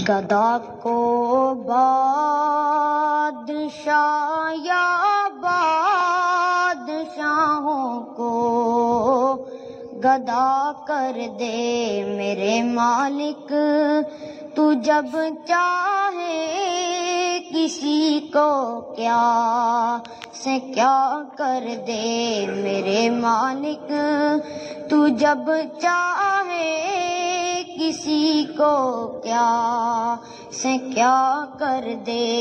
گدا کو بادشاہ یا بادشاہوں کو گدا کر دے میرے مالک، تو جب چاہے کسی کو کیا سے کیا کر دے میرے مالک، تو جب چاہے کسی کو کیا سے کیا کر دے۔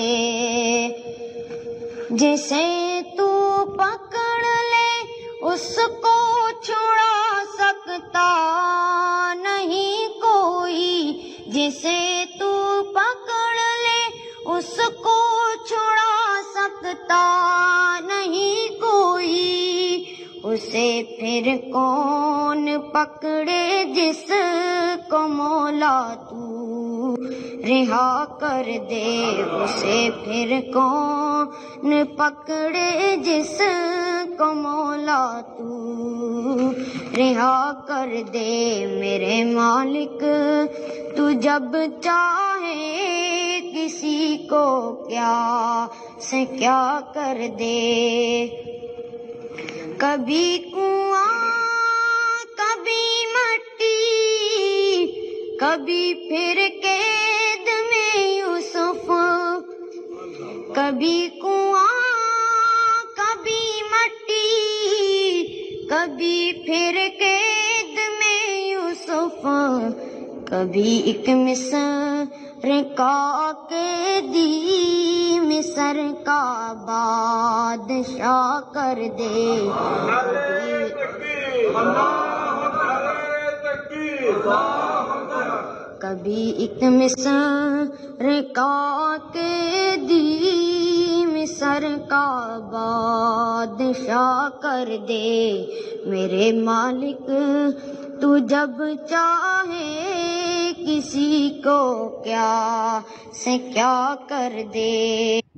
جسے تو پکڑ لے اس کو چھڑا سکتا نہیں کوئی، جسے تو پکڑ لے اس کو چھڑا سکتا نہیں کوئی، اسے پھر کون پکڑے جس کو مولا تو رہا کر دے، اسے پھر کون پکڑے جس کو مولا تو رہا کر دے میرے مالک، تو جب چاہے کسی کو کیا سے کیا کر دے۔ کبھی کنواں کبھی مٹی، کبھی پھر قید میں یوسف، کبھی کنواں کبھی مٹی، کبھی پھر قید میں یوسف، کبھی ایک مصر کا قیدی مصر کا بادشاہ کر دے۔ کبھی ایک مصر کا قیدی مصر کا بادشاہ کر دے میرے مالک، تو جب چاہے کسی کو کیا سے کیا کر دے۔